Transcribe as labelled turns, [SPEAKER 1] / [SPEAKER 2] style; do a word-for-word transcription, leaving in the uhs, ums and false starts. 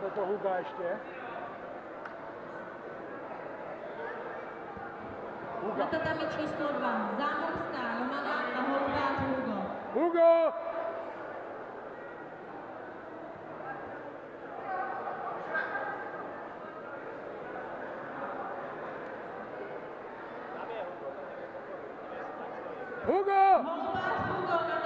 [SPEAKER 1] to Huga ještě. Huga.
[SPEAKER 2] Na tatami číslo dva. Zámořská Romana a Holubář Hugo.
[SPEAKER 1] Hugo!
[SPEAKER 2] Holubář
[SPEAKER 1] Hugo!
[SPEAKER 2] Hugo na